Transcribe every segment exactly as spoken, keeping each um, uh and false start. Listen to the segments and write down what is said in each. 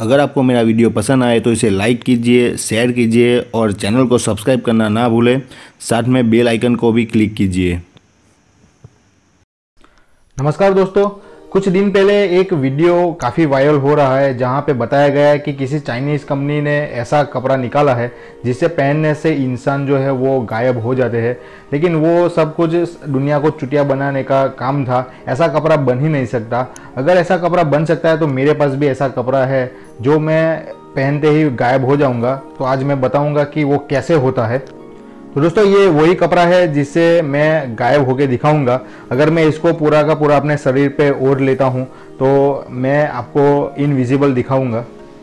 अगर आपको मेरा वीडियो पसंद आए तो इसे लाइक कीजिए, शेयर कीजिए और चैनल को सब्सक्राइब करना ना भूलें। साथ में बेल आइकन को भी क्लिक कीजिए। नमस्कार दोस्तों, कुछ दिन पहले एक वीडियो काफ़ी वायरल हो रहा है जहां पे बताया गया है कि किसी चाइनीज़ कंपनी ने ऐसा कपड़ा निकाला है जिसे पहनने से इंसान जो है वो गायब हो जाते हैं। लेकिन वो सब कुछ दुनिया को चुटिया बनाने का काम था। ऐसा कपड़ा बन ही नहीं सकता। अगर ऐसा कपड़ा बन सकता है तो मेरे पास भी ऐसा कपड़ा है जो मैं पहनते ही गायब हो जाऊँगा। तो आज मैं बताऊँगा कि वो कैसे होता है। तो दोस्तों, ये वही कपड़ा है जिससे मैं गायब होके दिखाऊंगा। अगर मैं इसको पूरा का पूरा अपने शरीर पे ओढ़ लेता हूं तो मैं आपको इनविजिबल दिखाऊंगा।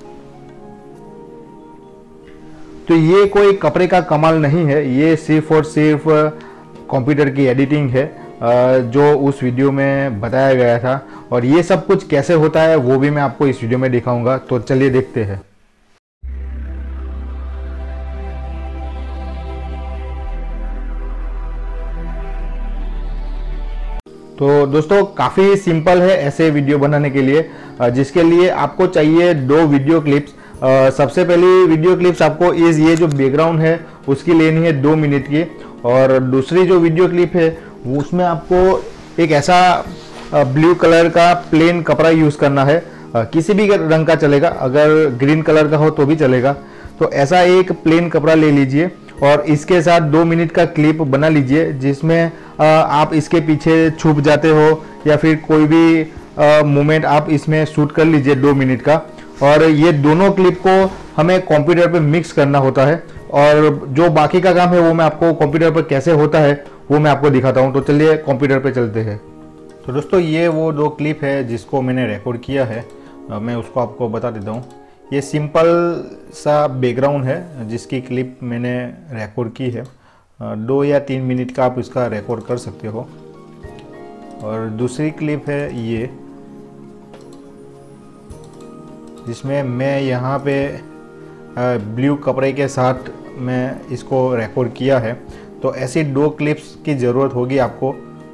तो ये कोई कपड़े का कमाल नहीं है, ये सिर्फ और सिर्फ कंप्यूटर की एडिटिंग है जो उस वीडियो में बताया गया था। और ये सब कुछ कैसे होता है वो भी मैं आपको इस वीडियो में दिखाऊंगा। तो चलिए देखते हैं। तो दोस्तों, काफ़ी सिंपल है ऐसे वीडियो बनाने के लिए, जिसके लिए आपको चाहिए दो वीडियो क्लिप्स। सबसे पहली वीडियो क्लिप्स आपको इस ये जो बैकग्राउंड है उसकी लेनी है दो मिनट की। और दूसरी जो वीडियो क्लिप है उसमें आपको एक ऐसा ब्लू कलर का प्लेन कपड़ा यूज़ करना है। किसी भी रंग का चलेगा, अगर ग्रीन कलर का हो तो भी चलेगा। तो ऐसा एक प्लेन कपड़ा ले लीजिए और इसके साथ दो मिनट का क्लिप बना लीजिए जिसमें आप इसके पीछे छुप जाते हो या फिर कोई भी मोमेंट आप इसमें शूट कर लीजिए दो मिनट का। और ये दोनों क्लिप को हमें कंप्यूटर पे मिक्स करना होता है। और जो बाकी का काम है वो मैं आपको कंप्यूटर पर कैसे होता है वो मैं आपको दिखाता हूँ। तो चलिए कंप्यूटर पे चलते हैं। तो दोस्तों, ये वो दो क्लिप है जिसको मैंने रिकॉर्ड किया है। मैं उसको आपको बता देता हूँ। ये सिंपल सा बैकग्राउंड है जिसकी क्लिप मैंने रिकॉर्ड की है। दो या तीन मिनट का आप इसका रिकॉर्ड कर सकते हो। और दूसरी क्लिप है ये, जिसमें मैं यहाँ पे ब्लू कपड़े के साथ मैं इसको रिकॉर्ड किया है। तो ऐसी दो क्लिप्स की ज़रूरत होगी आपको।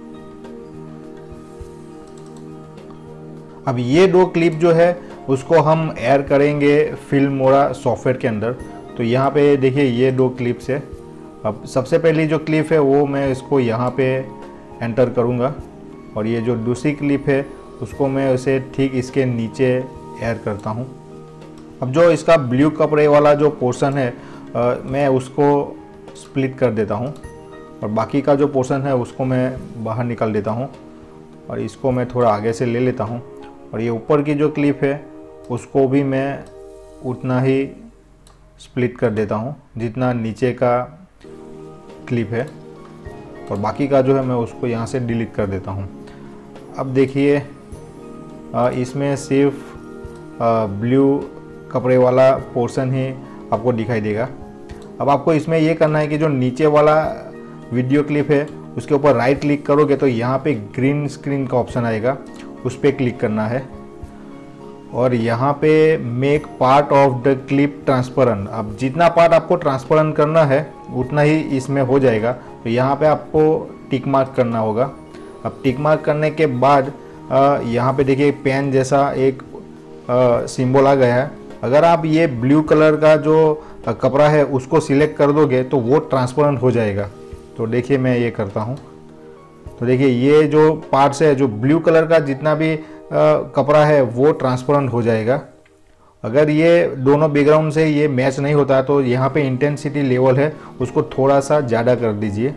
अब ये दो क्लिप जो है उसको हम ऐड करेंगे फिल्मोरा सॉफ्टवेयर के अंदर। तो यहाँ पे देखिए ये दो क्लिप्स है। अब सबसे पहली जो क्लिप है वो मैं इसको यहाँ पे एंटर करूँगा और ये जो दूसरी क्लिप है उसको मैं उसे ठीक इसके नीचे ऐड करता हूँ। अब जो इसका ब्लू कपड़े वाला जो पोर्शन है आ, मैं उसको स्प्लिट कर देता हूँ और बाकी का जो पोर्शन है उसको मैं बाहर निकाल देता हूँ और इसको मैं थोड़ा आगे से ले लेता हूँ। और ये ऊपर की जो क्लिप है उसको भी मैं उतना ही स्प्लिट कर देता हूँ जितना नीचे का क्लिप है। और बाकी का जो है मैं उसको यहाँ से डिलीट कर देता हूँ। अब देखिए इसमें सिर्फ ब्लू कपड़े वाला पोर्शन ही आपको दिखाई देगा। अब आपको इसमें ये करना है कि जो नीचे वाला वीडियो क्लिप है उसके ऊपर राइट क्लिक करोगे तो यहाँ पे ग्रीन स्क्रीन का ऑप्शन आएगा, उस पर क्लिक करना है। और यहाँ पे make part of the clip transparent. अब जितना पार्ट आपको ट्रांसपेरेंट करना है उतना ही इसमें हो जाएगा। तो यहाँ पे आपको टिक मार्क करना होगा। अब टिक मार्क करने के बाद यहाँ पे देखिए पेन जैसा एक सिंबल आ गया है। अगर आप ये ब्लू कलर का जो कपड़ा है उसको सिलेक्ट कर दोगे तो वो ट्रांसपेरेंट हो जाएगा। तो देखिए मैं ये करता हूँ। तो देखिए ये जो पार्ट्स है, जो ब्लू कलर का जितना भी कपड़ा है वो ट्रांसपेरेंट हो जाएगा। अगर ये दोनों बैकग्राउंड से ये मैच नहीं होता तो यहाँ पे इंटेंसिटी लेवल है उसको थोड़ा सा ज़्यादा कर दीजिए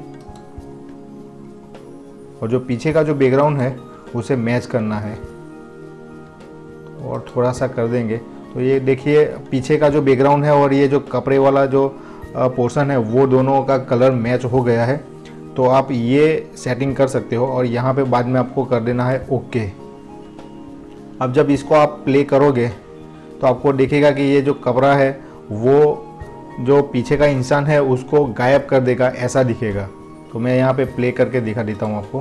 और जो पीछे का जो बैकग्राउंड है उसे मैच करना है और थोड़ा सा कर देंगे। तो ये देखिए पीछे का जो बैकग्राउंड है और ये जो कपड़े वाला जो पोर्शन है वो दोनों का कलर मैच हो गया है। तो आप ये सेटिंग कर सकते हो और यहाँ पे बाद में आपको कर देना है ओके। अब जब इसको आप प्ले करोगे तो आपको दिखेगा कि ये जो कपड़ा है वो जो पीछे का इंसान है उसको गायब कर देगा, ऐसा दिखेगा। तो मैं यहाँ पे प्ले करके दिखा देता हूँ आपको।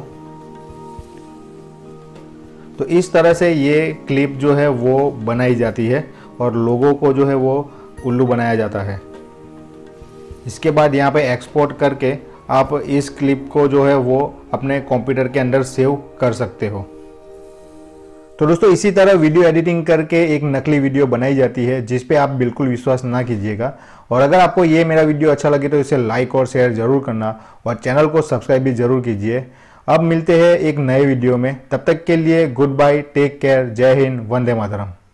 तो इस तरह से ये क्लिप जो है वो बनाई जाती है और लोगों को जो है वो उल्लू बनाया जाता है। इसके बाद यहाँ पे एक्सपोर्ट करके आप इस क्लिप को जो है वो अपने कंप्यूटर के अंदर सेव कर सकते हो। तो दोस्तों इसी तरह वीडियो एडिटिंग करके एक नकली वीडियो बनाई जाती है, जिस पे आप बिल्कुल विश्वास ना कीजिएगा। और अगर आपको ये मेरा वीडियो अच्छा लगे तो इसे लाइक और शेयर जरूर करना और चैनल को सब्सक्राइब भी जरूर कीजिए। अब मिलते हैं एक नए वीडियो में, तब तक के लिए गुड बाय, टेक केयर, जय हिंद, वंदे मातरम।